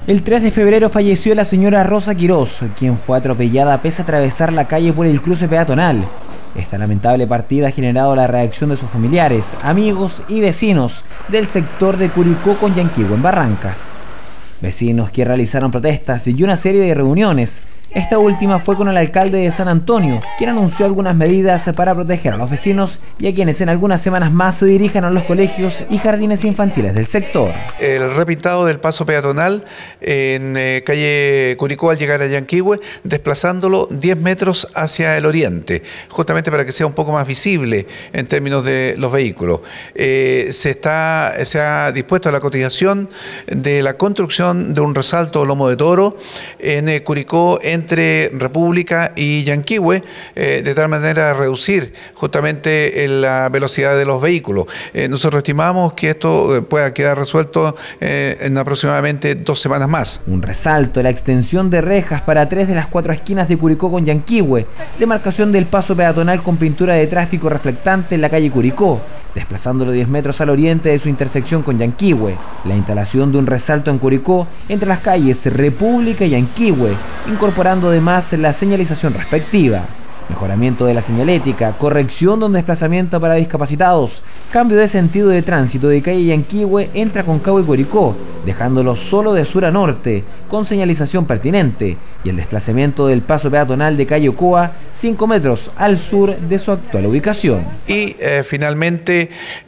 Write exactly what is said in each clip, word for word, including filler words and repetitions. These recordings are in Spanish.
El tres de febrero falleció la señora Rosa Quirós, quien fue atropellada pese a atravesar la calle por el cruce peatonal. Esta lamentable partida ha generado la reacción de sus familiares, amigos y vecinos del sector de Curicó con Yanquihue en Barrancas. Vecinos que realizaron protestas y una serie de reuniones. Esta última fue con el alcalde de San Antonio, quien anunció algunas medidas para proteger a los vecinos y a quienes en algunas semanas más se dirijan a los colegios y jardines infantiles del sector. El repintado del paso peatonal en eh, calle Curicó al llegar a Yanquihue, desplazándolo diez metros hacia el oriente, justamente para que sea un poco más visible en términos de los vehículos. Eh, se, está, se ha dispuesto a la cotización de la construcción de un resalto o lomo de toro en eh, Curicó, en entre República y Yanquihue, eh, de tal manera a reducir justamente la velocidad de los vehículos. Eh, nosotros estimamos que esto pueda quedar resuelto eh, en aproximadamente dos semanas más. Un resalto, la extensión de rejas para tres de las cuatro esquinas de Curicó con Yanquihue, demarcación del paso peatonal con pintura de tráfico reflectante en la calle Curicó, desplazándolo diez metros al oriente de su intersección con Yanquihue, la instalación de un resalto en Curicó entre las calles República y Yanquihue, incorporando además la señalización respectiva, mejoramiento de la señalética, corrección de un desplazamiento para discapacitados, cambio de sentido de tránsito de calle Yanquihue entre Aconcagua y Curicó, dejándolo solo de sur a norte, con señalización pertinente, y el desplazamiento del paso peatonal de calle Ocoa, cinco metros al sur de su actual ubicación. Y eh, finalmente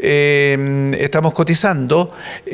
eh, estamos cotizando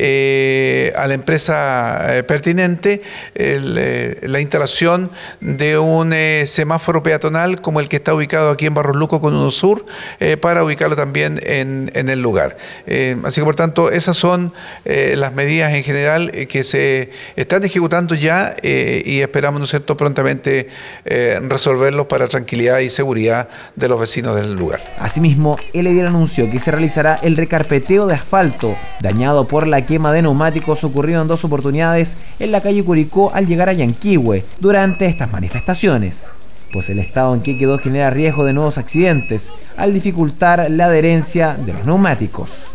eh, a la empresa eh, pertinente el, eh, la instalación de un eh, semáforo peatonal como el que está ubicado aquí en Barros Luco con Uno Sur, eh, para ubicarlo también en, en el lugar. Eh, así que por tanto esas son eh, las medidas en general eh, que se están ejecutando ya eh, y esperamos, ¿no es cierto?, prontamente eh, resolverlos para tranquilidad y seguridad de los vecinos del lugar. Asimismo, el edil anunció que se realizará el recarpeteo de asfalto dañado por la quema de neumáticos ocurrido en dos oportunidades en la calle Curicó al llegar a Yanquihue durante estas manifestaciones, pues el estado en que quedó genera riesgo de nuevos accidentes al dificultar la adherencia de los neumáticos.